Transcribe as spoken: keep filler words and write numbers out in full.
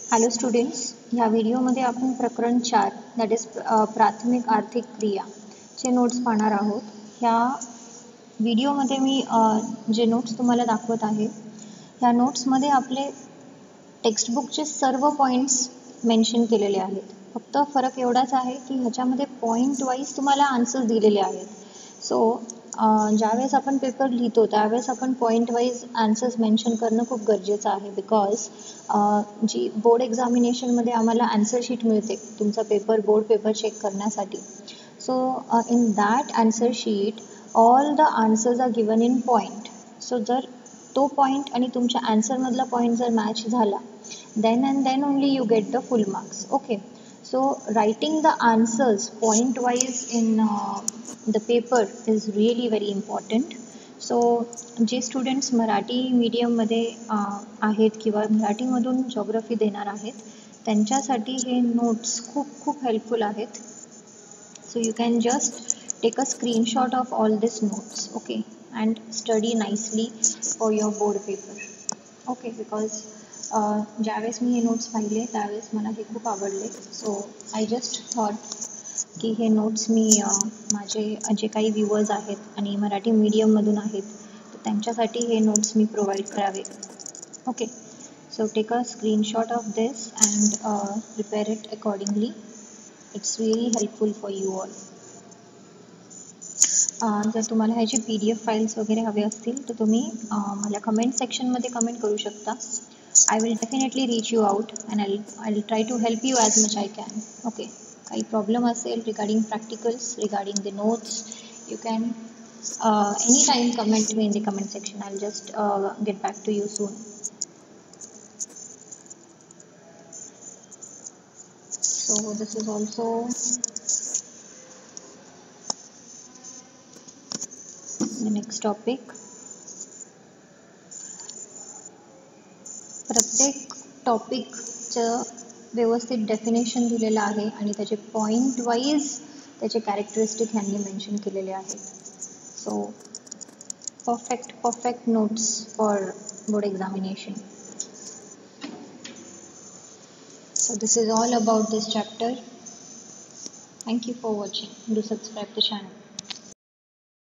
Hello students, ह्या व्हिडिओमध्ये आपण प्रकरण चार दॅट इज प्राथमिक आर्थिक क्रिया चे नोट्स पाहणार आहोत. ह्या व्हिडिओमध्ये मी जे नोट्स तुम्हाला दाखवत आहे ह्या नोट्समध्ये आपले टेक्स्टबुकचे सर्व पॉईंट्स मेन्शन केलेले आहेत. फक्त फरक एवढाच आहे की ह्याच्यामध्ये पॉईंट वाईज तुम्हाला आन्सर्स दिलेले आहेत. सो ज्यावेळेस आपण पेपर लिहितो त्यावेळेस आपण पॉईंट वाईज आन्सर्स मेन्शन करणं खूप गरजेचं आहे. बिकॉज जी बोर्ड एक्झामिनेशनमध्ये आम्हाला आन्सर शीट मिळते तुमचा पेपर बोर्ड पेपर चेक करण्यासाठी. So in that answer sheet all the answers are given in point. So जर तो पॉईंट आणि तुमच्या आन्सरमधला पॉईंट जर मॅच झाला then and then only you get the full marks. Okay, so writing the answers point wise in uh, the paper is really very important. So जे students Marathi मीडियममध्ये आहेत किंवा मराठीमधून जॉग्रफी देणार आहेत त्यांच्यासाठी हे नोट्स खूप खूप हेल्पफुल आहेत. So you can just take a screenshot of all this notes, okay, and study nicely for your board paper. Okay, because ज्यावेळेस मी हे नोट्स पाहिले त्यावेळेस मला हे खूप आवडले. सो आय जस्ट थॉट की हे नोट्स मी माझे जे काही व्ह्युअर्स आहेत आणि मराठी मीडियममधून आहेत तर त्यांच्यासाठी हे नोट्स मी प्रोव्हाइड करावे. Okay, so take a screenshot of this and prepare it accordingly. It's really helpful for you all. जर तुम्हाला ह्याची पी डी एफ फाईल्स वगैरे हवे असतील तर तुम्ही मला कमेंट सेक्शनमध्ये कमेंट करू शकता. I will definitely reach you out and I'll, I'll try to help you as much I can. Okay, काही problem असेल regarding practicals, regarding the notes, you can uh, anytime comment me in the comment section. I'll just uh, get back to you soon. So this is also the next topic. प्रत्येक टॉपिकचं व्यवस्थित definition दिलेलं आहे आणि त्याचे point wise त्याचे characteristic ह्यांनी mention केलेले आहेत. So perfect perfect notes for board examination. So this is all about this chapter. Thank you for watching. Do subscribe the channel.